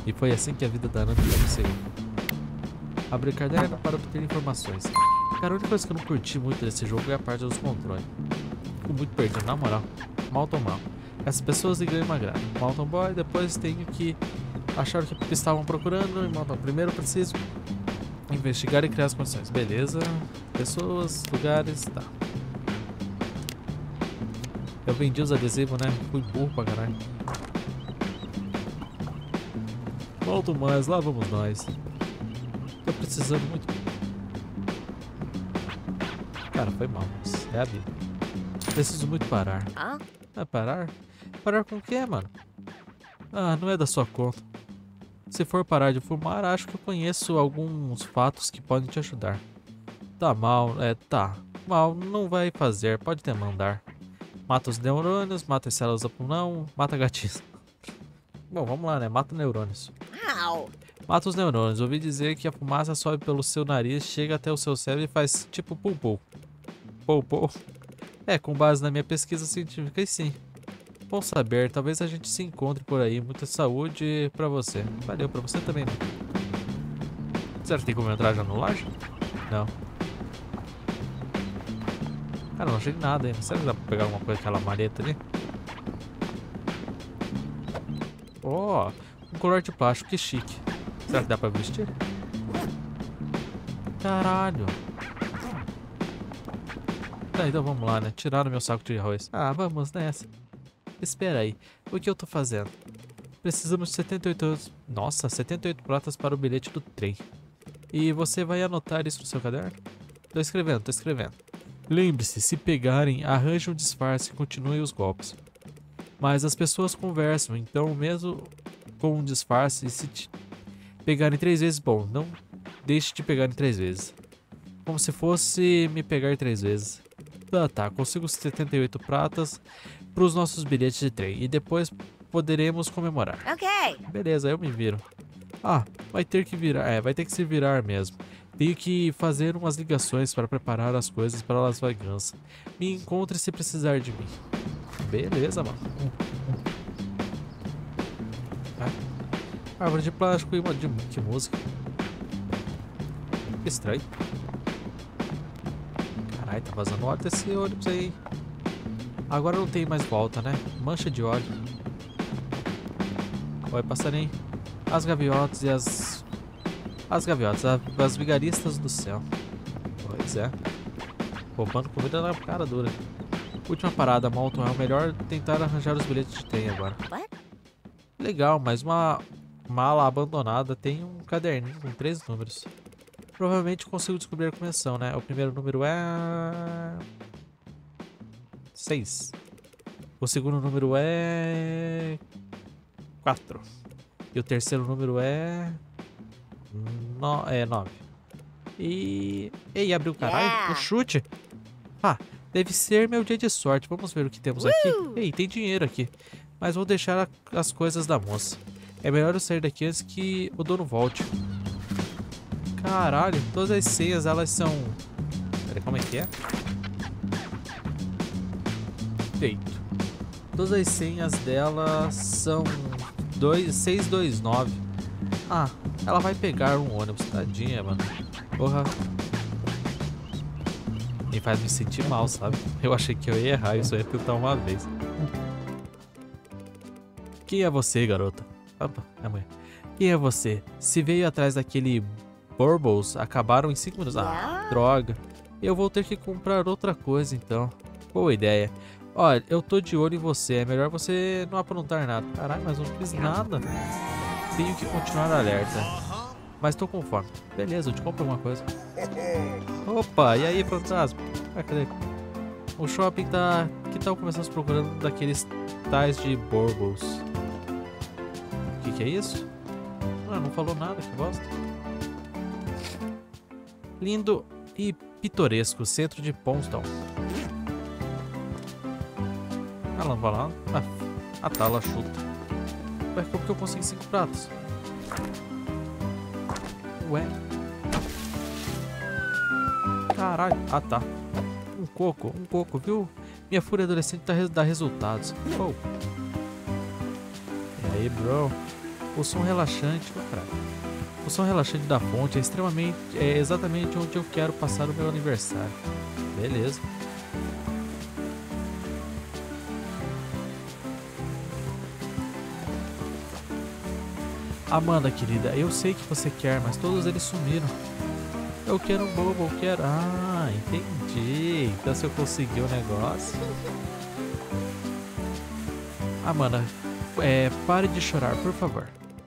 E foi assim que a vida da Nami aconteceu. Abri caderno para obter informações. Cara, a única coisa que eu não curti muito desse jogo é a parte dos controles. Fico muito perdido, na moral. Mal ou mal. Essas pessoas ganham uma grana. Mountain Boy, depois tenho que achar o que estavam procurando. Mountain primeiro eu preciso investigar e criar as condições. Beleza. Pessoas, lugares, tá. Eu vendi os adesivos, né? Fui burro pra caralho. Volto mais, lá vamos nós. Tô precisando muito. Cara, foi mal, mas é a vida. Preciso muito parar. Ah, parar? Parar com o quê, mano? Ah, não é da sua conta. Se for parar de fumar, acho que eu conheço alguns fatos que podem te ajudar. Tá mal, tá. Mal não vai fazer, pode te mandar. Mata os neurônios, mata as células do pulmão, mata gatinhos. Bom, vamos lá, né? Mata neurônios. Mata os neurônios. Ouvi dizer que a fumaça sobe pelo seu nariz, chega até o seu cérebro e faz tipo pulpou. Pulpou? É, com base na minha pesquisa científica, e sim. Bom saber, talvez a gente se encontre por aí. Muita saúde pra você. Valeu, pra você também, né? Será que tem como entrar já no laje? Não. Cara, não achei nada ainda. Será que dá pra pegar alguma coisa daquela maleta ali? Ó, um colar de plástico, que chique. Será que dá pra vestir? Caralho. Tá, então vamos lá, né? Tiraram meu saco de arroz. Ah, vamos nessa. Espera aí, o que eu tô fazendo? Precisamos de 78... Nossa, 78 pratas para o bilhete do trem. E você vai anotar isso no seu caderno? Tô escrevendo, tô escrevendo. Lembre-se, se pegarem, arranje um disfarce e continue os golpes. Mas as pessoas conversam, então mesmo com um disfarce, se te pegarem 3 vezes, bom, não deixe de pegarem 3 vezes. Como se fosse me pegar 3 vezes. Tá, consigo 78 pratas para os nossos bilhetes de trem e depois poderemos comemorar. Ok. Beleza, eu me viro. Ah, vai ter que virar, vai ter que se virar mesmo. Tenho que fazer umas ligações para preparar as coisas para Las Vegas. Me encontre se precisar de mim. Beleza, mano. Árvore de plástico e uma de... Que música. Que estranho. Caralho, tá vazando óleo desse ônibus aí. Agora não tem mais volta, né? Mancha de óleo. Oi, passarinho. As gaviotas e as... As gaviotas, as vigaristas do céu. Pois é. Roubando comida na cara dura. Última parada, Molton. É o melhor tentar arranjar os bilhetes de trem agora. Legal, mas uma mala abandonada tem um caderninho com 3 números. Provavelmente consigo descobrir a convenção, né? O primeiro número é... 6. O segundo número é... 4. E o terceiro número é... 9. E... Ei, abriu o caralho. O chute. Ah, deve ser meu dia de sorte. Vamos ver o que temos aqui. Ei, tem dinheiro aqui. Mas vou deixar as coisas da moça. É melhor eu sair daqui antes que o dono volte. Caralho, todas as senhas elas são... Peraí, como é que é? Feito. Todas as senhas dela são 629. Ah, ela vai pegar um ônibus, tadinha, mano. Porra. Me faz me sentir mal, sabe? Eu achei que eu ia errar, eu só ia tentar uma vez. Quem é você, garota? Opa, é mulher. Quem é você? Se veio atrás daquele Burbles, acabaram em 5 minutos. Ah, droga. Eu vou ter que comprar outra coisa, então. Boa ideia. Olha, eu tô de olho em você. É melhor você não aprontar nada. Caralho, mas não fiz nada. Tenho que continuar alerta. Mas tô com fome. Beleza, eu te compro alguma coisa. Opa, e aí, fantasma? Ah, cadê? O shopping tá... Que tal começamos procurando daqueles tais de Burbles? O que é isso? Ah, não falou nada, que bosta. Lindo e pitoresco centro de Ponston. Ela não vai lá. Ah, tá, ela chuta. Ué, como que eu consegui 5 pratos? Ué? Caralho. Ah, tá. Um coco, viu? Minha fúria adolescente dá resultados. Oh. E aí, bro? O som relaxante... Oh, caralho. O som relaxante da fonte é exatamente onde eu quero passar o meu aniversário. Beleza. Amanda, querida, eu sei que você quer, mas todos eles sumiram. Eu quero um bobo, eu quero... Ah, entendi. Então se eu conseguir o negócio... Amanda, pare de chorar, por favor.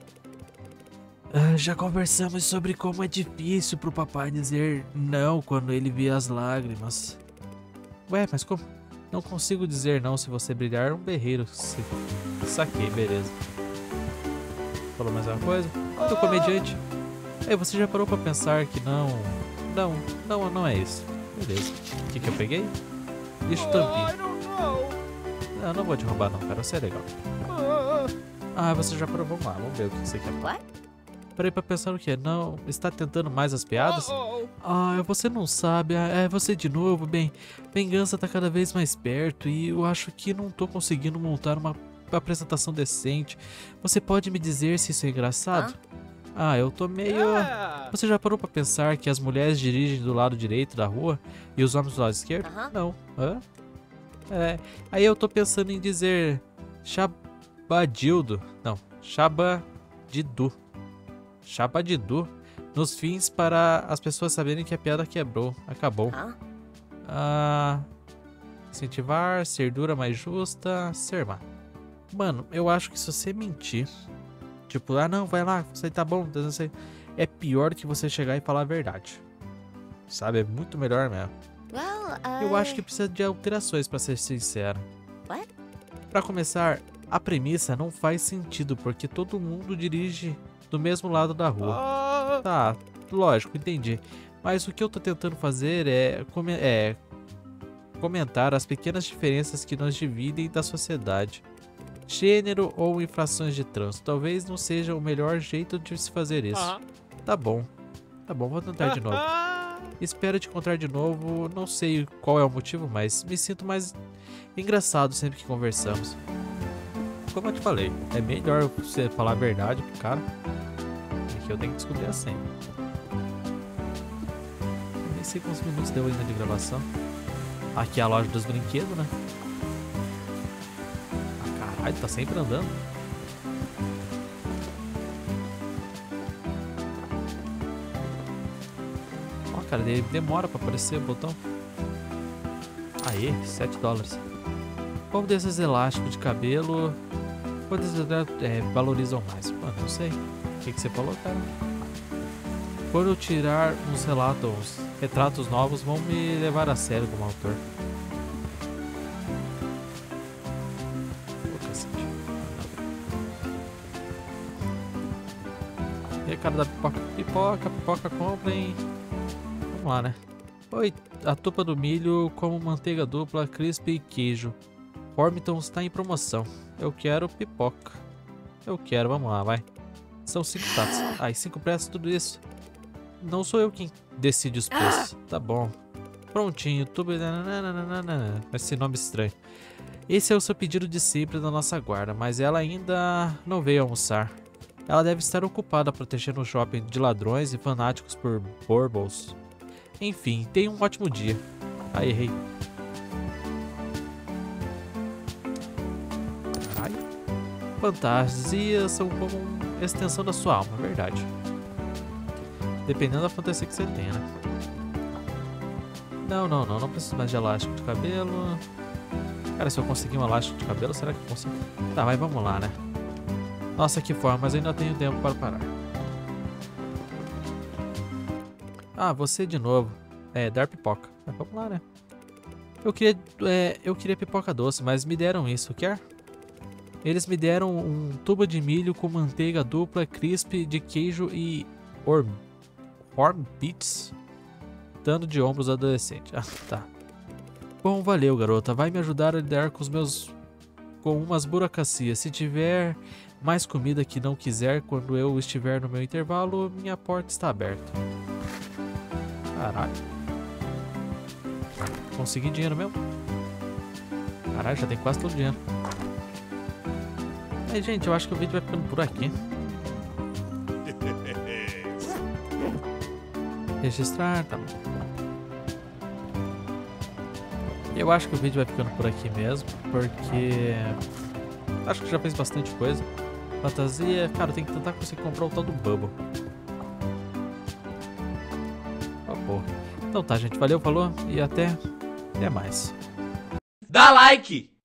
Já conversamos sobre como é difícil pro papai dizer não quando ele vê as lágrimas. Ué, mas como? Não consigo dizer não se você brilhar um berreiro. Saquei, beleza. Falou mais uma coisa? Do comediante. Você já parou pra pensar que não é isso. Beleza. O que eu peguei? Lixo tampinho. Não vou te roubar não, cara. Você é legal. Você já parou. Vamos lá, vamos ver o que você quer. Parei pra pensar o que? Não, está tentando mais as piadas? Você não sabe, é você de novo. Bem, vingança tá cada vez mais perto e eu acho que não tô conseguindo montar uma apresentação decente. Você pode me dizer se isso é engraçado? Eu tô meio... Você já parou pra pensar que as mulheres dirigem do lado direito da rua e os homens do lado esquerdo? Não. Aí eu tô pensando em dizer Chabadildo. Não, Chabadidu. Chabadidu nos fins para as pessoas saberem que a piada acabou. Incentivar, ser dura mais justa, ser má. Mano, eu acho que se você mentir, tipo, não, vai lá, você tá bom, não sei, é pior que você chegar e falar a verdade. Sabe, é muito melhor mesmo. Eu acho que precisa de alterações, pra ser sincero. Pra começar, a premissa não faz sentido, porque todo mundo dirige do mesmo lado da rua. Tá, lógico, entendi. Mas o que eu tô tentando fazer é comentar as pequenas diferenças que nos dividem da sociedade. Gênero ou infrações de trânsito. Talvez não seja o melhor jeito de se fazer isso. Tá bom, vou tentar de novo. Espero te encontrar de novo. Não sei qual é o motivo, mas me sinto mais engraçado sempre que conversamos. Como eu te falei, é melhor você falar a verdade pro cara. Que eu tenho que descobrir a senha. Nem sei quantos minutos deu ainda de gravação. Aqui é a loja dos brinquedos, né? Caralho, tá sempre andando. Cara, ele demora pra aparecer o botão. Aê, $7. Qual desses elásticos de cabelo valorizam mais? Mano, não sei. O que você falou, cara? Quando eu tirar uns retratos novos, vão me levar a sério como autor. Ô, cacete. E aí, cara da pipoca, comprem. Vamos lá, né? Oi, a tupa do milho como manteiga dupla, crisp e queijo. Ormington está em promoção. Eu quero pipoca. Vamos lá, vai. São 5 taças. 5 peças, tudo isso. Não sou eu quem decide os preços. Tá bom. Prontinho. Tubo... Esse nome estranho. Esse é o seu pedido de sempre da nossa guarda, mas ela ainda não veio almoçar. Ela deve estar ocupada protegendo o shopping de ladrões e fanáticos por bourbons. Enfim, tenha um ótimo dia. Errei. Caralho. Fantasias são como uma extensão da sua alma, verdade. Dependendo da fantasia que você tem, né? Não preciso mais de elástico de cabelo. Cara, se eu conseguir um elástico de cabelo, será que eu consigo? Tá, mas vamos lá, né? Nossa, que forma, mas ainda tenho tempo para parar. Você de novo. Dar pipoca. Vamos lá, né? Eu queria pipoca doce, mas me deram isso, quer? Eles me deram um tubo de milho com manteiga dupla, crisp de queijo e Horn Beats. Dando de ombros adolescente. Tá. Bom, valeu, garota. Vai me ajudar a lidar com umas burocracias. Se tiver mais comida que não quiser quando eu estiver no meu intervalo, minha porta está aberta. Caralho. Consegui dinheiro mesmo? Caralho, já tem quase todo o dinheiro. Gente, eu acho que o vídeo vai ficando por aqui. Registrar, tá bom. Eu acho que o vídeo vai ficando por aqui mesmo, porque acho que já fez bastante coisa. Fantasia, cara, tem que tentar conseguir comprar o tal do Bubble. Porra. Então tá, gente, valeu, falou e até mais. Dá like!